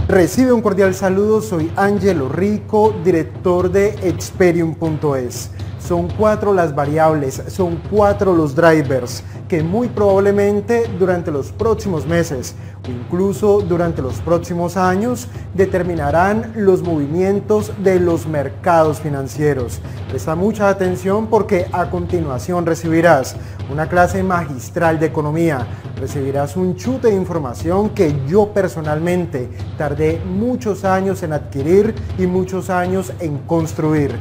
Recibe un cordial saludo, soy Ángelo Rico, director de Experium.es. Son 4 las variables, son 4 los drivers que muy probablemente durante los próximos meses o incluso durante los próximos años determinarán los movimientos de los mercados financieros. Presta mucha atención porque a continuación recibirás una clase magistral de economía, recibirás un chute de información que yo personalmente tardé muchos años en adquirir y muchos años en construir.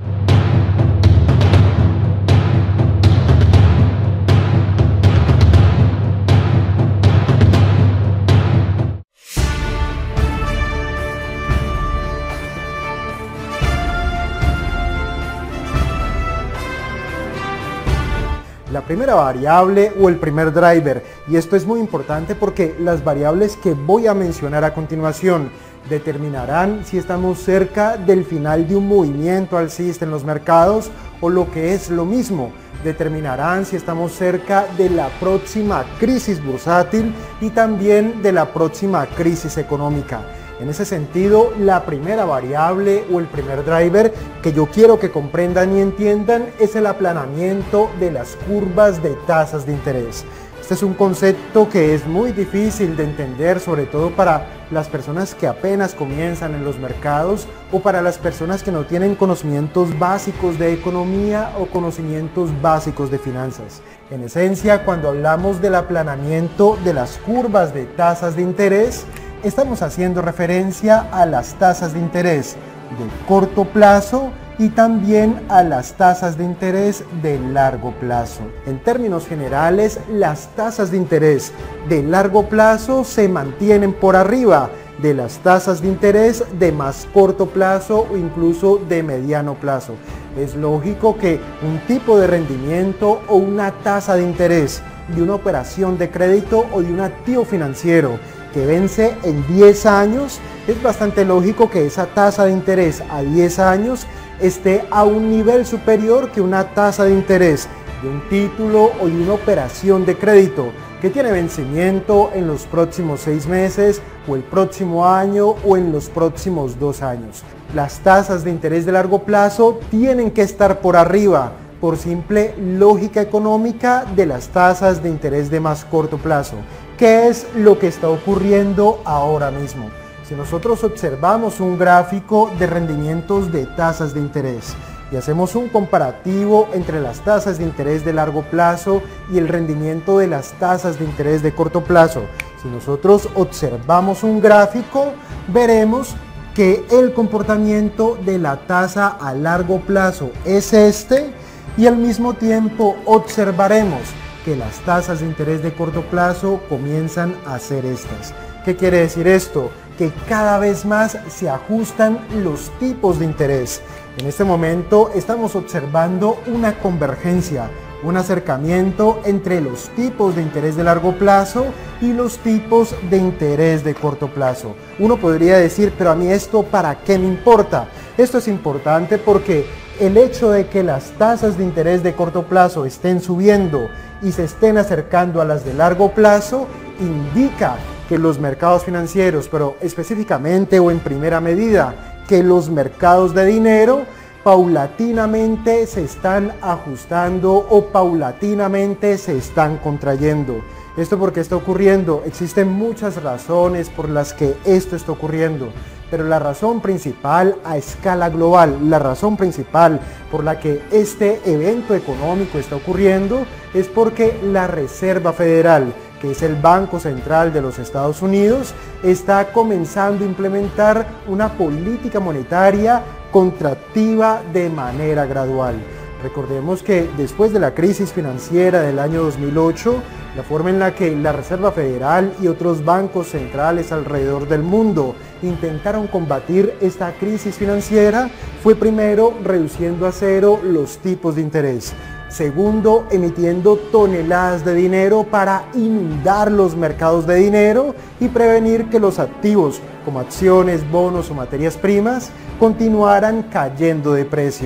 La primera variable o el primer driver, y esto es muy importante porque las variables que voy a mencionar a continuación determinarán si estamos cerca del final de un movimiento alcista en los mercados o lo que es lo mismo, determinarán si estamos cerca de la próxima crisis bursátil y también de la próxima crisis económica. En ese sentido, la primera variable o el primer driver que yo quiero que comprendan y entiendan es el aplanamiento de las curvas de tasas de interés. Este es un concepto que es muy difícil de entender, sobre todo para las personas que apenas comienzan en los mercados o para las personas que no tienen conocimientos básicos de economía o conocimientos básicos de finanzas. En esencia, cuando hablamos del aplanamiento de las curvas de tasas de interés, estamos haciendo referencia a las tasas de interés de corto plazo y también a las tasas de interés de largo plazo. En términos generales, las tasas de interés de largo plazo se mantienen por arriba de las tasas de interés de más corto plazo o incluso de mediano plazo. Es lógico que un tipo de rendimiento o una tasa de interés de una operación de crédito o de un activo financiero que vence en 10 años, es bastante lógico que esa tasa de interés a 10 años esté a un nivel superior que una tasa de interés de un título o de una operación de crédito que tiene vencimiento en los próximos 6 meses o el próximo año o en los próximos 2 años. Las tasas de interés de largo plazo tienen que estar por arriba, por simple lógica económica, de las tasas de interés de más corto plazo. ¿Qué es lo que está ocurriendo ahora mismo? Si nosotros observamos un gráfico de rendimientos de tasas de interés y hacemos un comparativo entre las tasas de interés de largo plazo y el rendimiento de las tasas de interés de corto plazo, si nosotros observamos un gráfico, veremos que el comportamiento de la tasa a largo plazo es este y al mismo tiempo observaremos que las tasas de interés de corto plazo comienzan a ser estas. ¿Qué quiere decir esto? Que cada vez más se ajustan los tipos de interés. En este momento estamos observando una convergencia, un acercamiento entre los tipos de interés de largo plazo y los tipos de interés de corto plazo. Uno podría decir, pero a mí esto ¿para qué me importa? Esto es importante porque el hecho de que las tasas de interés de corto plazo estén subiendo y se estén acercando a las de largo plazo indica que los mercados financieros, pero específicamente o en primera medida, que los mercados de dinero paulatinamente se están ajustando o paulatinamente se están contrayendo. ¿Esto por qué está ocurriendo? Existen muchas razones por las que esto está ocurriendo, pero la razón principal a escala global, la razón principal por la que este evento económico está ocurriendo es porque la Reserva Federal, que es el Banco Central de los Estados Unidos, está comenzando a implementar una política monetaria contractiva de manera gradual. Recordemos que después de la crisis financiera del año 2008, la forma en la que la Reserva Federal y otros bancos centrales alrededor del mundo intentaron combatir esta crisis financiera fue primero reduciendo a cero los tipos de interés. Segundo, emitiendo toneladas de dinero para inundar los mercados de dinero y prevenir que los activos como acciones, bonos o materias primas continuaran cayendo de precio.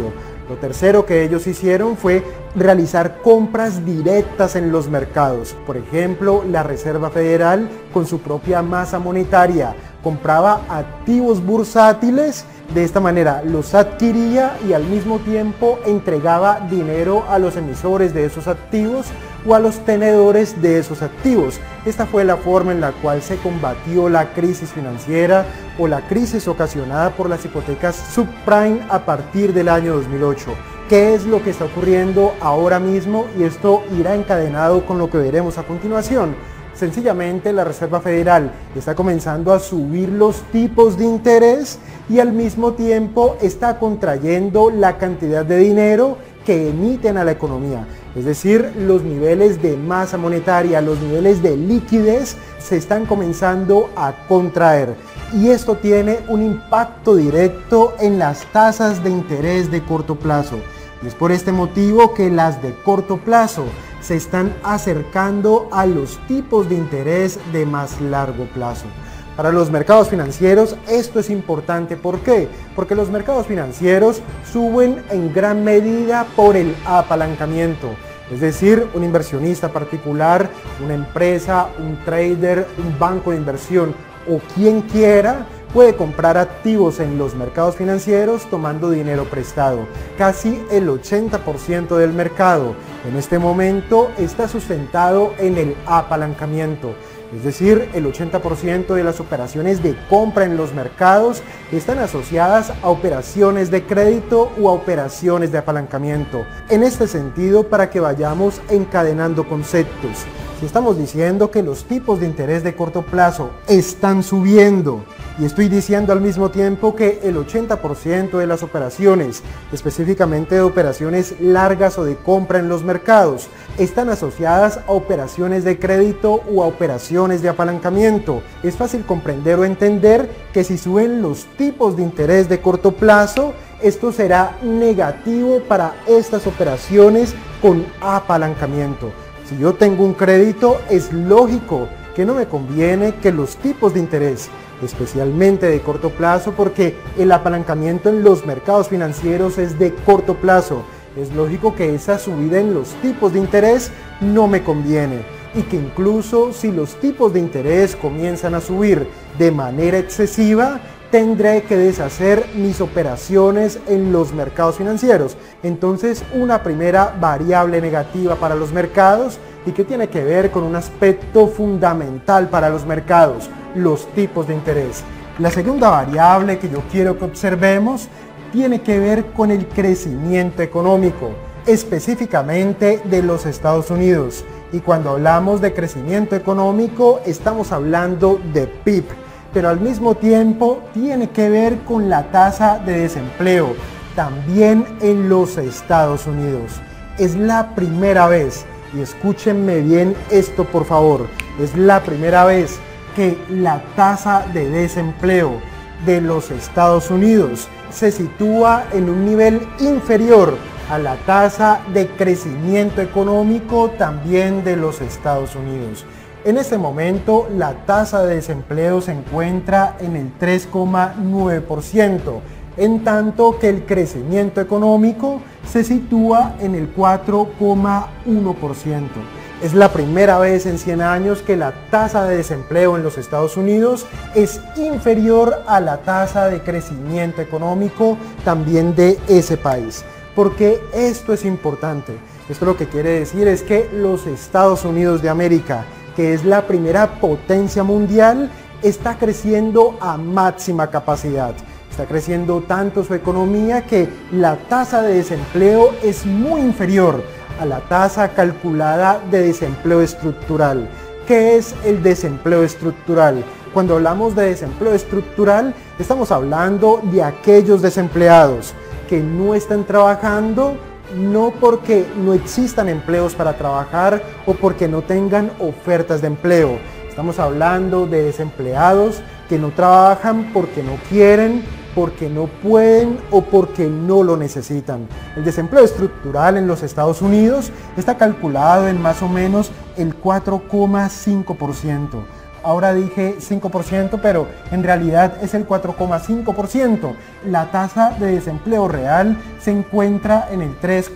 Lo tercero que ellos hicieron fue realizar compras directas en los mercados. Por ejemplo, la Reserva Federal, con su propia masa monetaria, compraba activos bursátiles. De esta manera los adquiría y al mismo tiempo entregaba dinero a los emisores de esos activos o a los tenedores de esos activos. Esta fue la forma en la cual se combatió la crisis financiera o la crisis ocasionada por las hipotecas subprime a partir del año 2008. ¿Qué es lo que está ocurriendo ahora mismo? Y esto irá encadenado con lo que veremos a continuación. Sencillamente la Reserva Federal está comenzando a subir los tipos de interés y al mismo tiempo está contrayendo la cantidad de dinero que emiten a la economía. Es decir, los niveles de masa monetaria, los niveles de liquidez se están comenzando a contraer. Y esto tiene un impacto directo en las tasas de interés de corto plazo. Y es por este motivo que las de corto plazo se están acercando a los tipos de interés de más largo plazo. Para los mercados financieros esto es importante. ¿Por qué? Porque los mercados financieros suben en gran medida por el apalancamiento. Es decir, un inversionista particular, una empresa, un trader, un banco de inversión o quien quiera puede comprar activos en los mercados financieros tomando dinero prestado. Casi el 80% del mercado en este momento está sustentado en el apalancamiento. Es decir, el 80% de las operaciones de compra en los mercados están asociadas a operaciones de crédito o a operaciones de apalancamiento. En este sentido, para que vayamos encadenando conceptos, si estamos diciendo que los tipos de interés de corto plazo están subiendo y estoy diciendo al mismo tiempo que el 80% de las operaciones, específicamente de operaciones largas o de compra en los mercados, están asociadas a operaciones de crédito o a operaciones de apalancamiento, es fácil comprender o entender que si suben los tipos de interés de corto plazo, esto será negativo para estas operaciones con apalancamiento. Si yo tengo un crédito, es lógico que no me conviene que los tipos de interés, especialmente de corto plazo, porque el apalancamiento en los mercados financieros es de corto plazo, es lógico que esa subida en los tipos de interés no me conviene y que incluso si los tipos de interés comienzan a subir de manera excesiva, tendré que deshacer mis operaciones en los mercados financieros. Entonces, una primera variable negativa para los mercados y que tiene que ver con un aspecto fundamental para los mercados, los tipos de interés. La segunda variable que yo quiero que observemos tiene que ver con el crecimiento económico, específicamente de los Estados Unidos. Y cuando hablamos de crecimiento económico, estamos hablando de PIB. Pero al mismo tiempo tiene que ver con la tasa de desempleo, también en los Estados Unidos. Es la primera vez, y escúchenme bien esto por favor, es la primera vez que la tasa de desempleo de los Estados Unidos se sitúa en un nivel inferior a la tasa de crecimiento económico también de los Estados Unidos. En este momento la tasa de desempleo se encuentra en el 3,9%, en tanto que el crecimiento económico se sitúa en el 4,1%. Es la primera vez en 100 años que la tasa de desempleo en los Estados Unidos es inferior a la tasa de crecimiento económico también de ese país. ¿Por qué esto es importante? Esto lo que quiere decir es que los Estados Unidos de América, que es la primera potencia mundial, está creciendo a máxima capacidad. Está creciendo tanto su economía que la tasa de desempleo es muy inferior a la tasa calculada de desempleo estructural. ¿Qué es el desempleo estructural? Cuando hablamos de desempleo estructural, estamos hablando de aquellos desempleados que no están trabajando, no porque no existan empleos para trabajar o porque no tengan ofertas de empleo. Estamos hablando de desempleados que no trabajan porque no quieren, porque no pueden o porque no lo necesitan. El desempleo estructural en los Estados Unidos está calculado en más o menos el 4,5%. Ahora dije 5%, pero en realidad es el 4,5%. La tasa de desempleo real se encuentra en el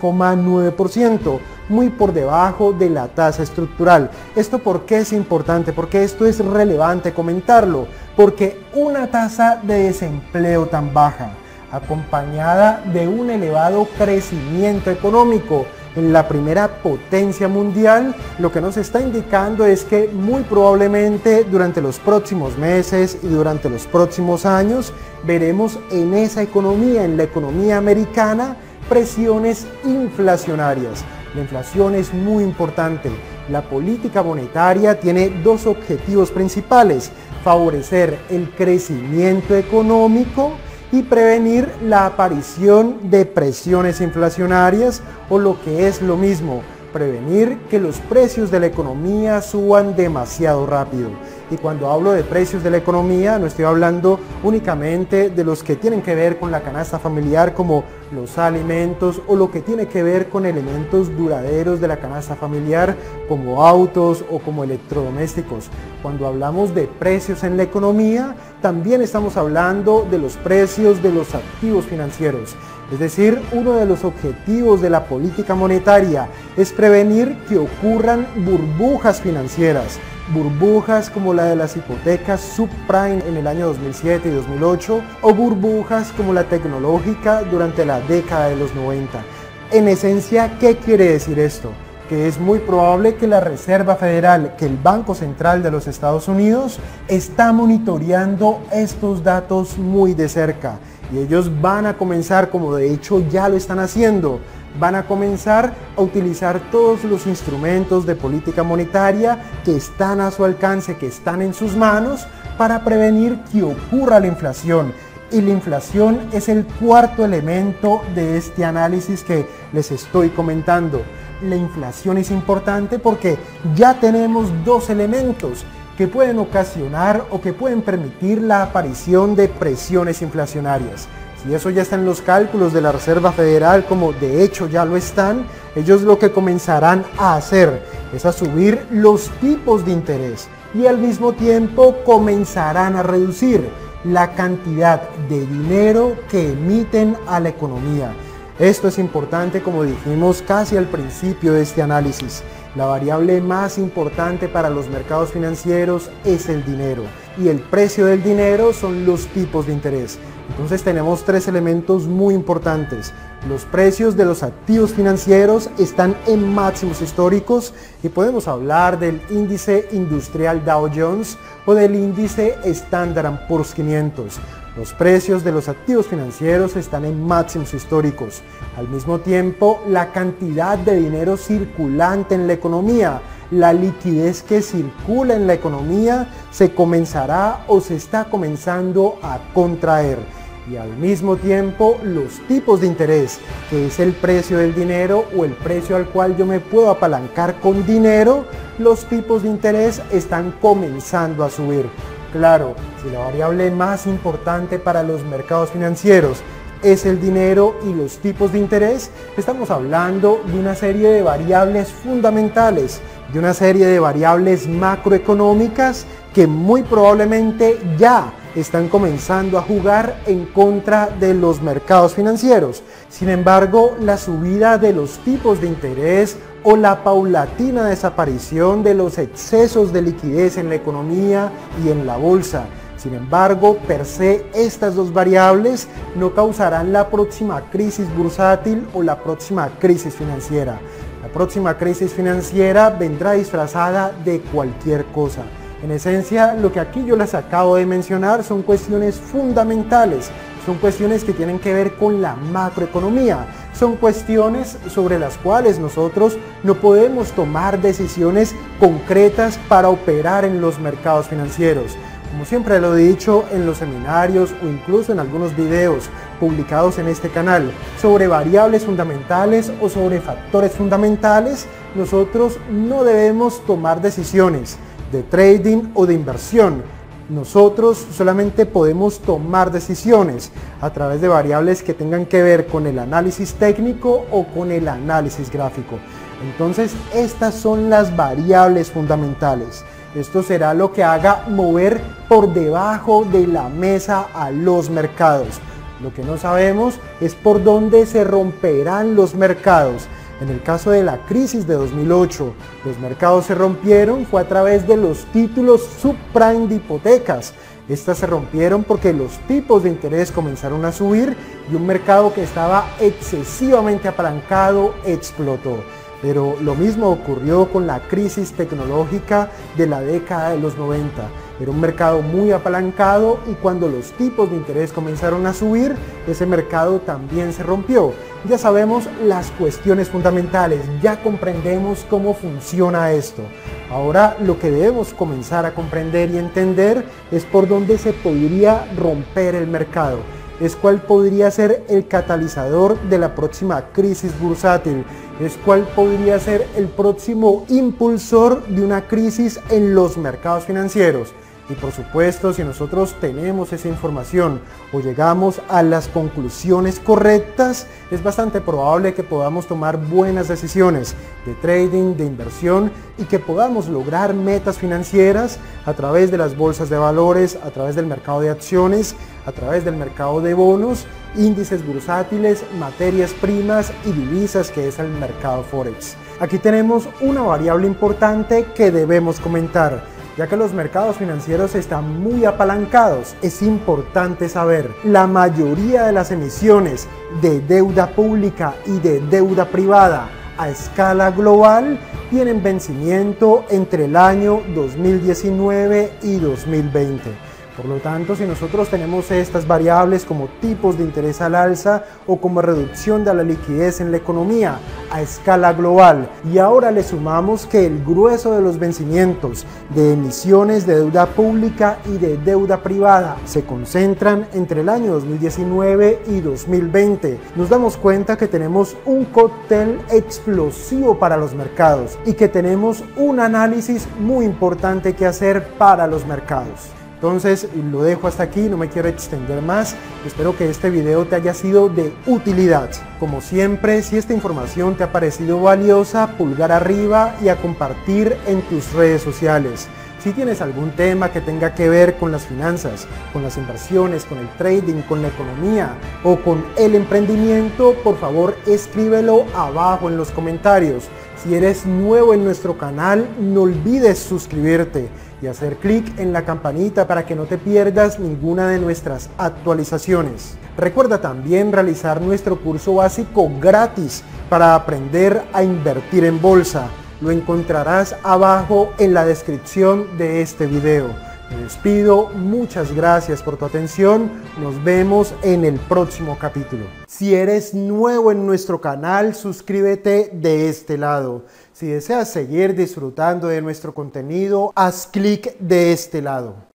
3,9%, muy por debajo de la tasa estructural. ¿Esto por qué es importante? Porque esto es relevante comentarlo. Porque una tasa de desempleo tan baja, acompañada de un elevado crecimiento económico en la primera potencia mundial, lo que nos está indicando es que muy probablemente durante los próximos meses y durante los próximos años veremos en esa economía, en la economía americana, presiones inflacionarias. La inflación es muy importante. La política monetaria tiene dos objetivos principales: favorecer el crecimiento económico y prevenir la aparición de presiones inflacionarias, o lo que es lo mismo, prevenir que los precios de la economía suban demasiado rápido. Y cuando hablo de precios de la economía, no estoy hablando únicamente de los que tienen que ver con la canasta familiar, como los alimentos, o lo que tiene que ver con elementos duraderos de la canasta familiar, como autos o como electrodomésticos. Cuando hablamos de precios en la economía, también estamos hablando de los precios de los activos financieros. Es decir, uno de los objetivos de la política monetaria es prevenir que ocurran burbujas financieras. Burbujas como la de las hipotecas subprime en el año 2007 y 2008, o burbujas como la tecnológica durante la década de los 90. En esencia, ¿qué quiere decir esto? Que es muy probable que la Reserva Federal, que el Banco Central de los Estados Unidos, está monitoreando estos datos muy de cerca. Y ellos van a comenzar, como de hecho ya lo están haciendo, van a comenzar a utilizar todos los instrumentos de política monetaria que están a su alcance, que están en sus manos, para prevenir que ocurra la inflación. Y la inflación es el cuarto elemento de este análisis que les estoy comentando. La inflación es importante porque ya tenemos dos elementos que pueden ocasionar o que pueden permitir la aparición de presiones inflacionarias. Si eso ya está en los cálculos de la Reserva Federal, como de hecho ya lo están, ellos lo que comenzarán a hacer es a subir los tipos de interés y al mismo tiempo comenzarán a reducir la cantidad de dinero que emiten a la economía. Esto es importante, como dijimos casi al principio de este análisis. La variable más importante para los mercados financieros es el dinero, y el precio del dinero son los tipos de interés. Entonces tenemos tres elementos muy importantes. Los precios de los activos financieros están en máximos históricos, y podemos hablar del índice industrial Dow Jones o del índice Standard & Poor's 500. Los precios de los activos financieros están en máximos históricos. Al mismo tiempo, la cantidad de dinero circulante en la economía, la liquidez que circula en la economía, se comenzará o se está comenzando a contraer. Y al mismo tiempo, los tipos de interés, que es el precio del dinero o el precio al cual yo me puedo apalancar con dinero, los tipos de interés están comenzando a subir. Claro, si la variable más importante para los mercados financieros es el dinero y los tipos de interés, estamos hablando de una serie de variables fundamentales, de una serie de variables macroeconómicas que muy probablemente ya están comenzando a jugar en contra de los mercados financieros. Sin embargo, la subida de los tipos de interés o la paulatina desaparición de los excesos de liquidez en la economía y en la bolsa. Sin embargo, per se, estas dos variables no causarán la próxima crisis bursátil o la próxima crisis financiera. La próxima crisis financiera vendrá disfrazada de cualquier cosa. En esencia, lo que aquí yo les acabo de mencionar son cuestiones fundamentales, son cuestiones que tienen que ver con la macroeconomía, son cuestiones sobre las cuales nosotros no podemos tomar decisiones concretas para operar en los mercados financieros. Como siempre lo he dicho en los seminarios o incluso en algunos videos publicados en este canal sobre variables fundamentales o sobre factores fundamentales, nosotros no debemos tomar decisiones de trading o de inversión. Nosotros solamente podemos tomar decisiones a través de variables que tengan que ver con el análisis técnico o con el análisis gráfico. Entonces, estas son las variables fundamentales. Esto será lo que haga mover por debajo de la mesa a los mercados. Lo que no sabemos es por dónde se romperán los mercados. En el caso de la crisis de 2008, los mercados se rompieron fue a través de los títulos subprime de hipotecas. Estas se rompieron porque los tipos de interés comenzaron a subir y un mercado que estaba excesivamente apalancado explotó. Pero lo mismo ocurrió con la crisis tecnológica de la década de los 90. Era un mercado muy apalancado y cuando los tipos de interés comenzaron a subir, ese mercado también se rompió. Ya sabemos las cuestiones fundamentales, ya comprendemos cómo funciona esto. Ahora lo que debemos comenzar a comprender y entender es por dónde se podría romper el mercado. Es cuál podría ser el catalizador de la próxima crisis bursátil, es cuál podría ser el próximo impulsor de una crisis en los mercados financieros. Y por supuesto, si nosotros tenemos esa información o llegamos a las conclusiones correctas, es bastante probable que podamos tomar buenas decisiones de trading, de inversión y que podamos lograr metas financieras a través de las bolsas de valores, a través del mercado de acciones, a través del mercado de bonos, índices bursátiles, materias primas y divisas, que es el mercado Forex. Aquí tenemos una variable importante que debemos comentar. Ya que los mercados financieros están muy apalancados, es importante saber, la mayoría de las emisiones de deuda pública y de deuda privada a escala global tienen vencimiento entre el año 2019 y 2020. Por lo tanto, si nosotros tenemos estas variables como tipos de interés al alza o como reducción de la liquidez en la economía a escala global, y ahora le sumamos que el grueso de los vencimientos de emisiones de deuda pública y de deuda privada se concentran entre el año 2019 y 2020, nos damos cuenta que tenemos un cóctel explosivo para los mercados y que tenemos un análisis muy importante que hacer para los mercados. Entonces lo dejo hasta aquí, no me quiero extender más, espero que este video te haya sido de utilidad. Como siempre, si esta información te ha parecido valiosa, pulgar arriba y a compartir en tus redes sociales. Si tienes algún tema que tenga que ver con las finanzas, con las inversiones, con el trading, con la economía o con el emprendimiento, por favor escríbelo abajo en los comentarios. Si eres nuevo en nuestro canal, no olvides suscribirte y hacer clic en la campanita para que no te pierdas ninguna de nuestras actualizaciones. Recuerda también realizar nuestro curso básico gratis para aprender a invertir en bolsa. Lo encontrarás abajo en la descripción de este video. Me despido, muchas gracias por tu atención, nos vemos en el próximo capítulo. Si eres nuevo en nuestro canal, suscríbete de este lado. Si deseas seguir disfrutando de nuestro contenido, haz clic de este lado.